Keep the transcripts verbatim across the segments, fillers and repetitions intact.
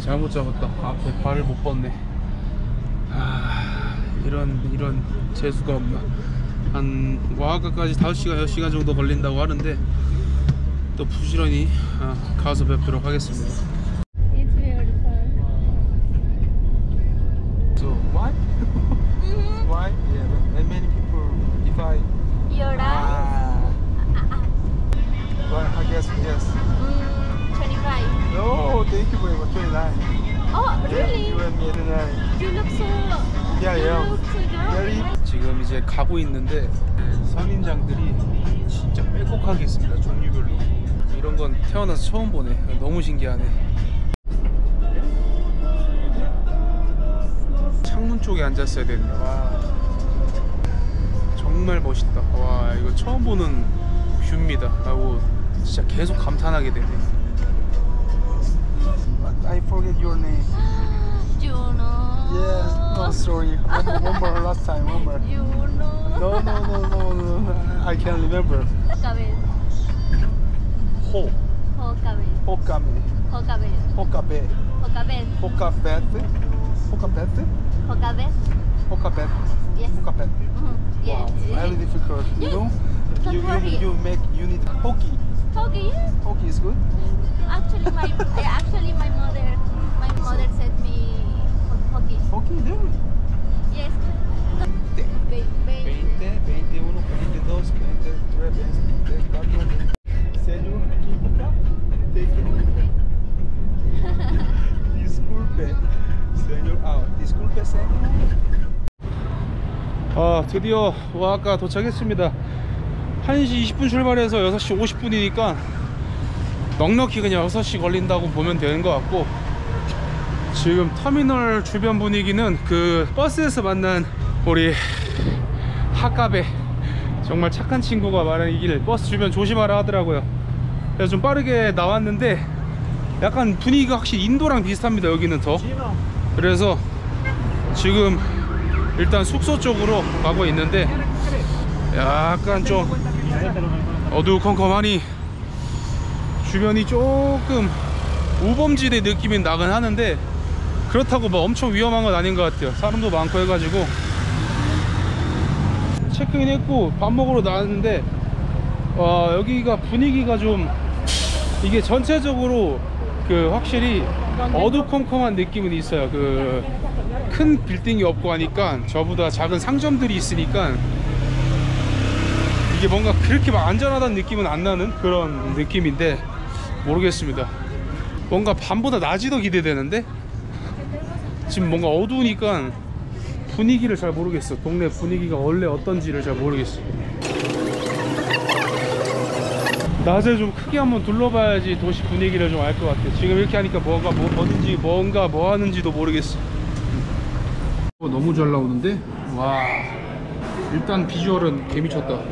잘못 잡았다. 앞에 발을 못 뻗네. 아, 이런 이런 재수가 없나. 한 오아카까지 다섯 시간 여섯 시간 정도 걸린다고 하는데 또 부지런히 아, 가서 뵙도록 하겠습니다. It's beautiful. So why? Mm-hmm. Why? Yeah, but many people if I Your eyes? ah, well, I guess yes. Mm, twenty-five. No, thank you very much. twenty-nine. Oh, really? You and me twenty-nine. You look so. Yeah, you yeah. look so young. Very. 지금 이제 가고 있는데 선인장들이 진짜 빼곡하게 있습니다. 종류별로. 이런 건 태어나서 처음 보네. 너무 신기하네. 창문 쪽에 앉았어야 되는데. 와, 정말 멋있다. 와, 이거 처음 보는 뷰입니다. 하고 진짜 계속 감탄하게 되네. I forget your name. Juno. Yes. No, sorry. One, one more last time. One more. Juno. No, no, no, no, no. I can't remember. Cabel. Ho. Jocabel. Hokame. Jocabel. Hokabe. Jocabel. Hokabete. Hokabete. Jocabel. Hokabete. Yes. Hokabete. Mm-hmm. Yes. Wow, very difficult. You Yes. know? Don't You, worry. you, you make, you need hoki. Okay. Yes. Hoki is good. Actually, my I- actually my mother my mother said me hockey. Hoki, then. Yes. Ve- ve- veinte, veintiuno, veintidós, veintitrés, veinticuatro, señor, disculpe, señor, ah, disculpe, señor. 아, 드디어 오아카 도착했습니다. 한 시 이십 분 출발해서 여섯 시 오십 분이니까 넉넉히 그냥 여섯 시 걸린다고 보면 되는 것 같고, 지금 터미널 주변 분위기는 그 버스에서 만난 우리 하카베, 정말 착한 친구가 말하길 버스 주변 조심하라 하더라고요. 그래서 좀 빠르게 나왔는데 약간 분위기가 확실히 인도랑 비슷합니다. 여기는 더. 그래서 지금 일단 숙소 쪽으로 가고 있는데 약간 좀 어두컴컴하니 주변이 조금 우범지대 느낌이 나긴 하는데 그렇다고 뭐 엄청 위험한 건 아닌 것 같아요. 사람도 많고 해가지고. 체크인 했고 밥 먹으러 나왔는데 와, 여기가 분위기가 좀, 이게 전체적으로 그 확실히 어두컴컴한 느낌은 있어요. 그 큰 빌딩이 없고 하니까, 저보다 작은 상점들이 있으니까 이게 뭔가 그렇게 막 안전하다는 느낌은 안 나는 그런 느낌인데 모르겠습니다. 뭔가 밤보다 낮이 더 기대되는데 지금 뭔가 어두우니까 분위기를 잘 모르겠어. 동네 분위기가 원래 어떤지를 잘 모르겠어. 낮에 좀 크게 한번 둘러봐야지 도시 분위기를 좀 알 것 같아. 지금 이렇게 하니까 뭐가 뭐, 뭐든지 뭔가 뭐 하는지도 모르겠어. 너무 잘 나오는데? 와, 일단 비주얼은 개미쳤다. 와,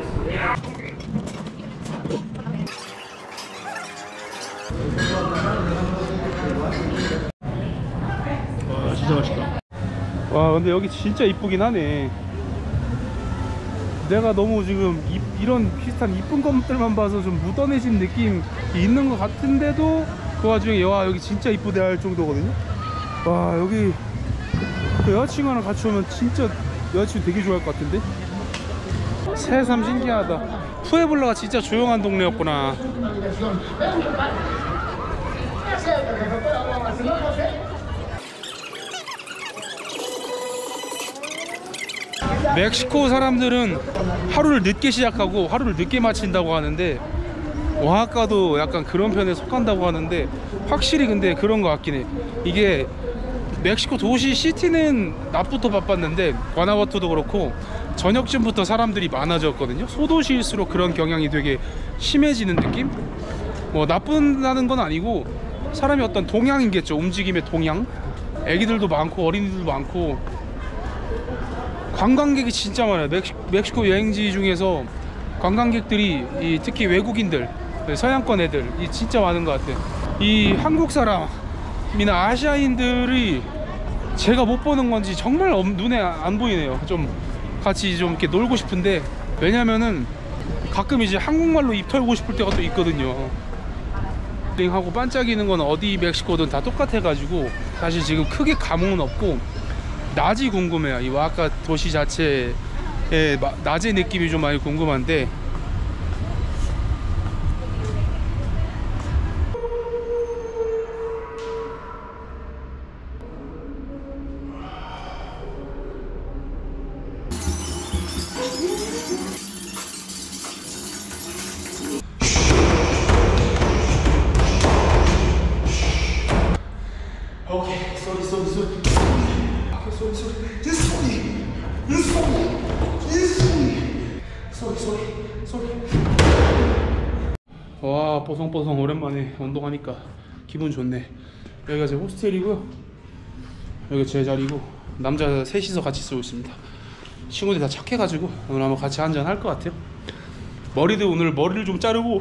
진짜 맛있다. 와, 근데 여기 진짜 이쁘긴 하네. 내가 너무 지금 이, 이런 비슷한 이쁜 것들만 봐서 좀 묻어내진 느낌이 있는 것 같은데도 그 와중에 와, 여기 진짜 이쁘대 할 정도거든요. 와, 여기 그 여자친구랑 같이 오면 진짜 여자친구 되게 좋아할 것 같은데. 새삼 신기하다. 푸에블라가 진짜 조용한 동네였구나. 멕시코 사람들은 하루를 늦게 시작하고 하루를 늦게 마친다고 하는데 오아카도 약간 그런 편에 속한다고 하는데, 확실히 근데 그런 것 같긴 해. 이게 멕시코 도시 시티는 낮부터 바빴는데 과나바토도 그렇고 저녁쯤부터 사람들이 많아졌거든요. 소도시일수록 그런 경향이 되게 심해지는 느낌? 뭐 나쁜다는 건 아니고 사람이 어떤 동향이겠죠. 움직임의 동향. 애기들도 많고 어린이들도 많고 관광객이 진짜 많아요. 멕시, 멕시코 여행지 중에서 관광객들이 이 특히 외국인들, 서양권 애들 이 진짜 많은 것 같아요. 이 한국 사람이나 아시아인들이 제가 못 보는 건지 정말 눈에 안 보이네요. 좀 같이 좀 이렇게 놀고 싶은데, 왜냐면은 가끔 이제 한국말로 입 털고 싶을 때가 또 있거든요. 하고 반짝이는 건 어디 멕시코든 다 똑같아가지고 사실 지금 크게 감흥은 없고 낮이 궁금해요. 이 오아하카 도시 자체의 낮의 느낌이 좀 많이 궁금한데 오케이, 쏘리 쏘리 쏘리 오케이, 쏘리 쏘리 이 쏘리 이 쏘리 이 쏘리 쏘리 쏘리 쏘리. 와, 뽀송뽀송 오랜만에 운동하니까 기분 좋네. 여기가 제 호스텔이고요, 여기 제 자리고 남자 셋이서 같이 쓰고 있습니다. 친구들이 다 착해가지고 오늘 한번 같이 한잔 할 것 같아요. 머리도 오늘 머리를 좀 자르고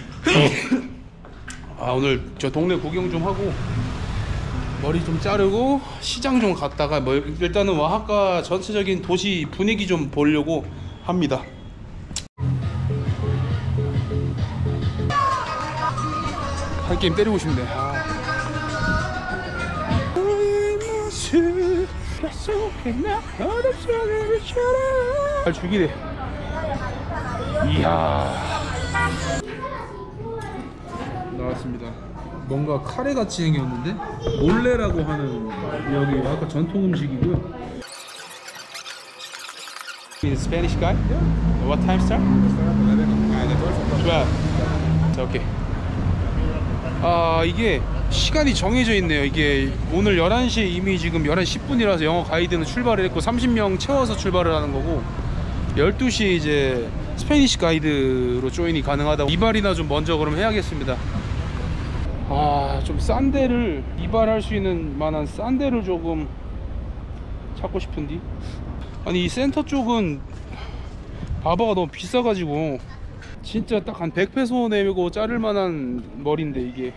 아, 오늘 저 동네 구경 좀 하고 머리 좀 자르고 시장 좀 갔다가 뭐 일단은 오아하카 전체적인 도시 분위기 좀 보려고 합니다. 할 게임 때리고 싶네. 아. 잘 죽이네. 이야, 나왔습니다. 뭔가 카레같이 생겼는데 몰레라고 하는 여기 아까 전통 음식이고요. Is Spanish guy? Yeah. What time start? twelve. 오케이. 아, 이게 시간이 정해져 있네요. 이게 오늘 열한 시에 이미 지금 열한 시 십 분이라서 영어 가이드는 출발을 했고 삼십 명 채워서 출발을 하는 거고 열두 시에 이제 스페니쉬 가이드로 조인이 가능하다고. 이발이나 좀 먼저 그럼 해야겠습니다. 아, 좀 싼 데를 이발할 수 있는 만한 싼 데를 조금 찾고 싶은데, 아니 이 센터 쪽은 바바가 너무 비싸가지고 진짜 딱 한 백 페소 내고 자를 만한 머리인데 이게.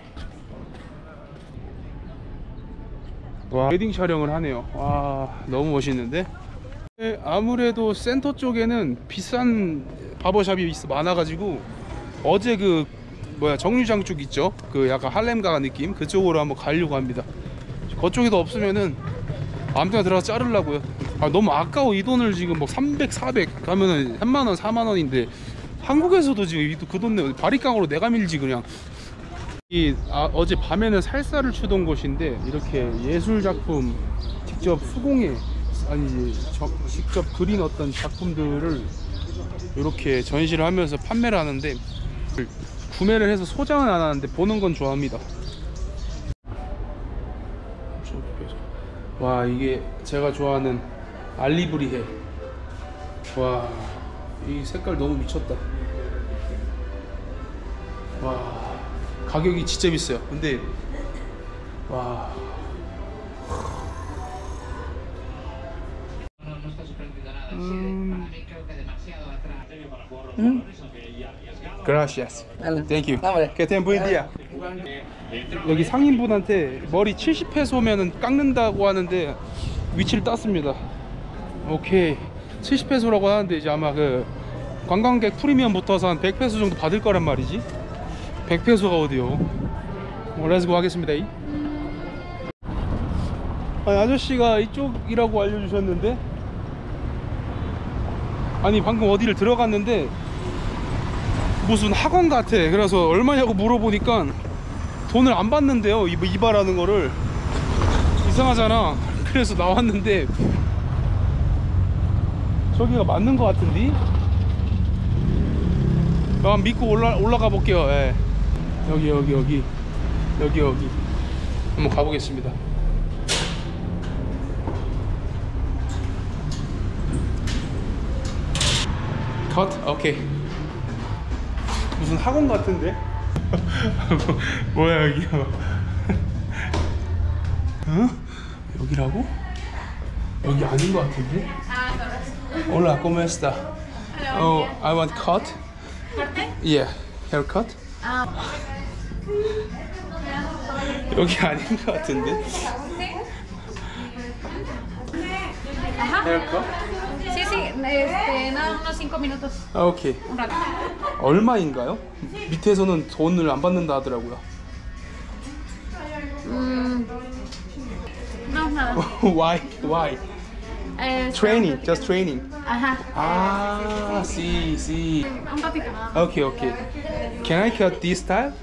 와, 웨딩 촬영을 하네요. 와, 너무 멋있는데. 아무래도 센터 쪽에는 비싼 바버샵이 많아가지고 어제 그 뭐야 정류장 쪽 있죠, 그 약간 할렘가 느낌, 그쪽으로 한번 가려고 합니다. 그쪽에도 없으면은 아무데나 들어가서 자르려고요. 아, 너무 아까워. 이 돈을 지금 뭐 삼백, 사백 가면은 삼만 원, 사만 원인데 한국에서도 지금 그 돈 바리깡으로 내가 밀지 그냥. 이 아, 어제 밤에는 살사를 추던 곳인데 이렇게 예술 작품 직접 수공예 아니지 저, 직접 그린 어떤 작품들을 이렇게 전시를 하면서 판매를 하는데 구매를 해서 소장은 안 하는데 보는 건 좋아합니다. 와, 이게 제가 좋아하는 알리브리해. 와, 이 색깔 너무 미쳤다. 와, 가격이 진짜 비싸요. 근데 와, 음. 음? Gracias. Thank you. Que tengan buen día. 여기 상인분한테 머리 칠십 페소면은 깎는다고 하는데 위치를 땄습니다. 오케이, 칠십 페소라고 하는데 이제 아마 그 관광객 프리미엄 붙어서 한 백 페소 정도 받을 거란 말이지. 백 페소가 어디요? 뭐, 렛츠고 하겠습니다. 이. 아니, 아저씨가 이쪽이라고 알려주셨는데, 아니 방금 어디를 들어갔는데 무슨 학원 같아. 그래서 얼마냐고 물어보니까 돈을 안 받는데요, 이, 이발하는 거를. 이상하잖아. 그래서 나왔는데 저기가 맞는 거 같은데? 아, 믿고 올라, 올라가 볼게요. 예. 여기 여기 여기 여기 여기 한번 가보겠습니다. 컷? 오케이. 무슨 학원 같은데? 뭐야 여기? 어? 여기라고? 여기 아닌 것 같은데? Hola, ¿cómo está? Oh, I want cut. Yeah, haircut. 여기 아닌 것 같은데? haircut? Sí, sí, este, nada, unos cinco minutos. 아, 오케이. Un rato. 얼마인가요? 밑에서는 돈을 안 받는다 하더라고요. Mm, no, nada. Why? Why? Eh, Training, just training. Ajá. Ah, sí, sí. Un ratito nada más. Okay, okay. Can I cut this style?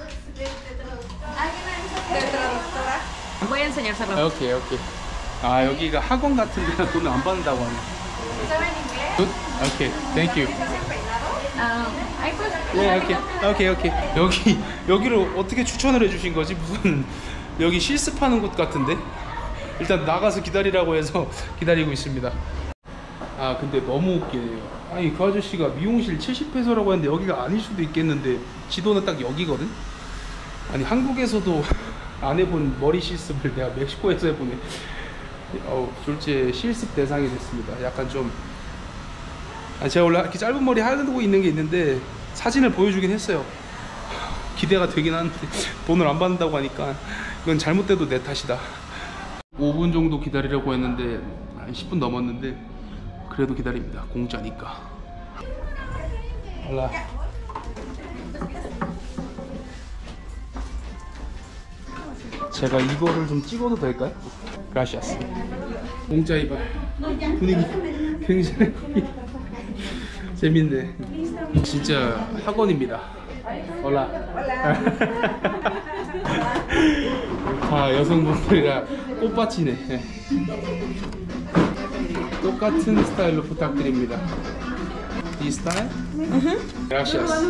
Voy a enseñárselo. 오케이 오케이. 아 여기가 학원 같은 데는 돈을 안 받는다고 하네. Good? 오케이. Thank you. Ah, ahí pues. 예, 오케이. 오케이 오케이. 여기 여기를 어떻게 추천을 해주신 거지? 무슨 여기 실습하는 곳 같은데? 일단 나가서 기다리라고 해서 기다리고 있습니다. 아 근데 너무 웃기네요. 아니 그 아저씨가 미용실 칠십 페소라고 했는데 여기가 아닐 수도 있겠는데 지도는 딱 여기거든? 아니 한국에서도 안 해본 머리 실습을 내가 멕시코에서 해보네. 어, 졸제 실습 대상이 됐습니다. 약간 좀 아, 제가 원래 이렇게 짧은 머리 하고 있는 게 있는데 사진을 보여주긴 했어요. 기대가 되긴 하는데 돈을 안 받는다고 하니까 이건 잘못돼도 내 탓이다. 오 분 정도 기다리려고 했는데 한 십 분 넘었는데 그래도 기다립니다. 공짜니까. 할라. 제가 이거를 좀 찍어도 될까요? 그라시아스. 공짜 이발 분위기 굉장히 재밌네. 진짜 학원입니다. 올라. 다 여성분들이라 꽃밭이네. 똑같은 스타일로 부탁드립니다. 이 스타일? 그라시아스.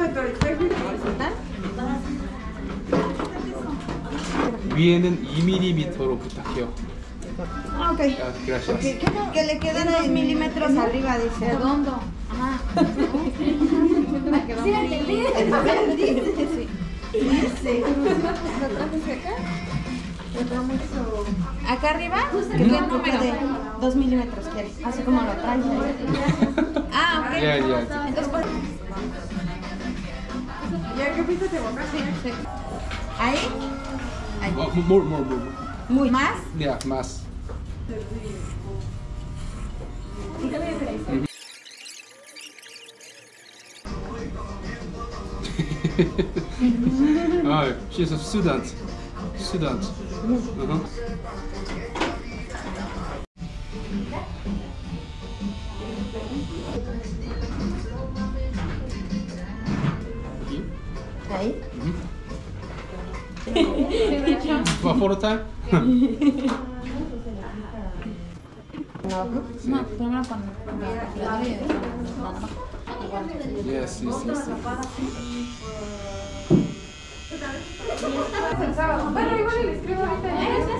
위에는 이 밀리미터로 부탁해요. Ah, ok. 아, gracias. Que, que le quedan dos milímetros arriba, dice. Redondo. Ajá. Sí, dice, sí. Dice. Acá arriba, que tiene un número de dos milímetros, quiere. Así como lo traes. Ah, ok. Ya, ya. Entonces, pues. ¿Ya qué piensas de boca? Sí, sí. Ahí. Ahí. 어, more, more, more. Muy más. Yeah, más. Ah, she's a student. Student. Uh-huh. Ahí. One photo time? No, primero con la de Yes, yes, yes. Bueno, igual le escribo ahorita.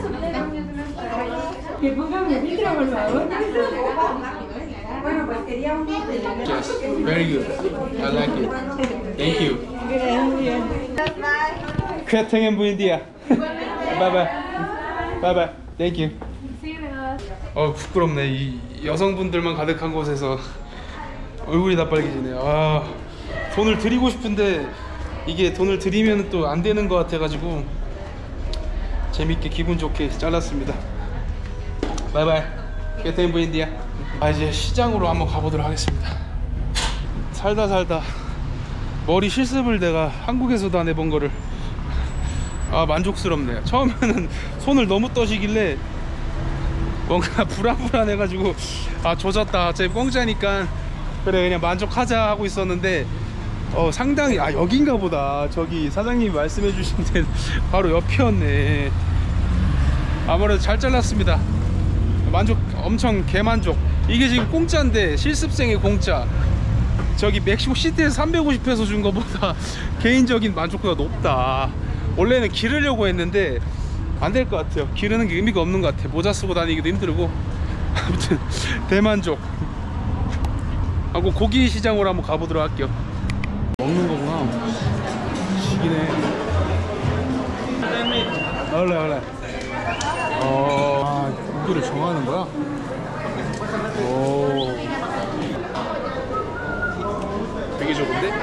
Que ponga mi filtro, por favor. Bueno, pues quería un Yes, very good. I like it. Thank you. Que tengan buen día. Bye bye. Bye bye. Thank you. Sí, de verdad. 어 부끄럽네. 이 여성분들만 가득한 곳에서 얼굴이 다 빨개지네. 아 돈을 드리고 싶은데 이게 돈을 드리면 또 안 되는 것 같아가지고 재밌게 기분 좋게 잘랐습니다. 바이바이. 게테인 부인디야. 아 이제 시장으로 한번 가보도록 하겠습니다. 살다 살다 머리 실습을 내가 한국에서도 안 해본 거를 아 만족스럽네요. 처음에는 손을 너무 떠시길래 뭔가 불안불안해가지고 아 조졌다 제 공짜니까 그래 그냥 만족하자 하고 있었는데 어 상당히 아 여긴가 보다. 저기 사장님이 말씀해 주신 데는 바로 옆이었네. 아무래도 잘 잘랐습니다. 만족 엄청 개만족. 이게 지금 공짜인데 실습생의 공짜. 저기 멕시코 시티에서 삼백오십 페소 준 거보다 개인적인 만족도가 높다. 원래는 기르려고 했는데 안 될 것 같아요. 기르는 게 의미가 없는 것 같아. 모자 쓰고 다니기도 힘들고. 아무튼 대만족 하고 고기 시장으로 한번 가보도록 할게요. 먹는 거구나. 시기네. 원래 원래. 어, 아, 고기를 정하는 거야? 오. 되게 좋은데?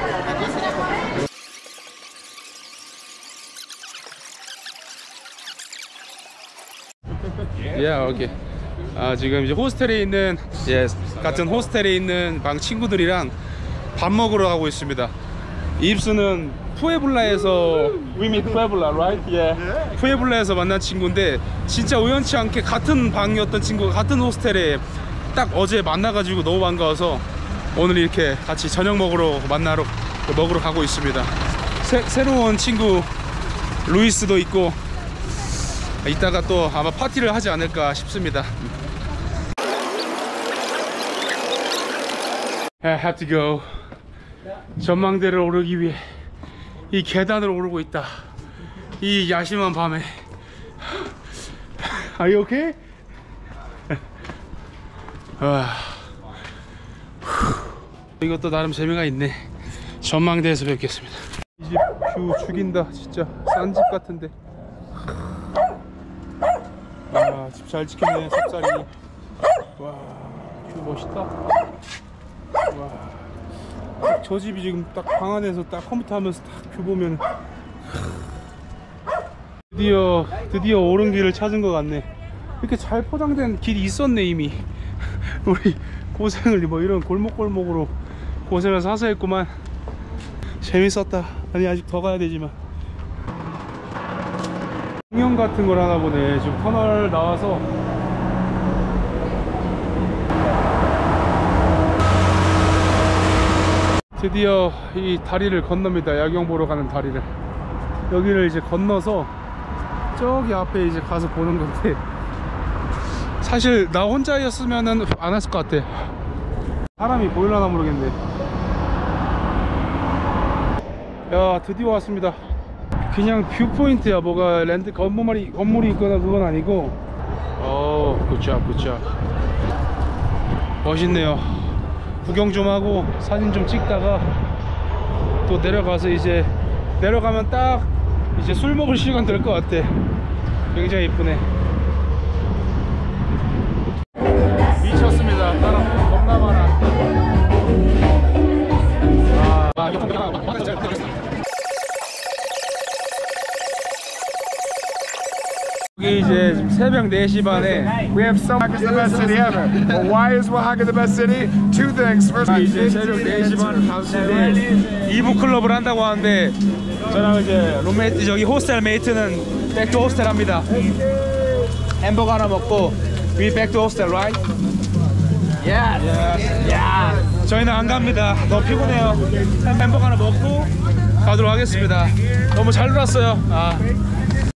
야, 오케이. 아, 지금 이제 호스텔에 있는 예, 같은 호스텔에 있는 방 친구들이랑 밥 먹으러 가고 있습니다. 입수는 푸에블라에서 we meet 푸에블라, right? Yeah. 푸에블라에서 만난 친구인데 진짜 우연치 않게 같은 방이었던 친구가 같은 호스텔에 딱 어제 만나가지고 너무 반가워서 오늘 이렇게 같이 저녁 먹으러 만나러 먹으러 가고 있습니다. 새, 새로운 친구 루이스도 있고 이따가 또 아마 파티를 하지 않을까 싶습니다. I have to go. 전망대를 오르기 위해 이 계단을 오르고 있다. 이 야심한 밤에. Are you okay? 아, 이것도 나름 재미가 있네. 전망대에서 뵙겠습니다. 이 집 뷰 죽인다. 진짜 싼 집 같은데. 아, 집 잘 지켰네. 삽살이. 와, 뷰 멋있다. 와, 저 집이 지금 딱 방 안에서 딱 컴퓨터 하면서 딱 뷰 보면 드디어 드디어 옳은 길을 찾은 것 같네. 이렇게 잘 포장된 길이 있었네 이미. 우리 고생을 뭐 이런 골목골목으로 고생을 사서 했구만. 재밌었다. 아니 아직 더 가야 되지만 공연 같은 걸 하나 보네. 지금 터널 나와서 드디어 이 다리를 건넙니다. 야경 보러 가는 다리를. 여기를 이제 건너서 저기 앞에 이제 가서 보는 건데 사실 나 혼자였으면은 안 했을 것 같아. 사람이 보일라나 모르겠네. 야, 드디어 왔습니다. 그냥 뷰포인트야. 뭐가 랜드 건물이 건물이 있거나 그건 아니고. 어, 굿잡 굿잡. 멋있네요. 구경 좀 하고 사진 좀 찍다가 또 내려가서 이제 내려가면 딱 이제 술 먹을 시간 될 것 같아. 굉장히 이쁘네. 미쳤습니다. 사람 겁나 많아. 아, 여기 이제 지금 새벽 네 시 반에 We have so Oaxaca's the best city ever. Well, why is Oaxaca the best city? Two things. First, 이제 새벽 네 시 반 다섯 시인데 이 부 클럽을 한다고 하는데 저랑 이제 룸메이트 저기 호스텔 메이트는 백투 호스텔 합니다. 햄버거 하나 먹고 we back to hostel, right? Yes. Yes. Yeah. 저희는 안 갑니다. 너무 피곤해요. 햄버거 하나 먹고 가도록 하겠습니다. 너무 잘 놀았어요. 아.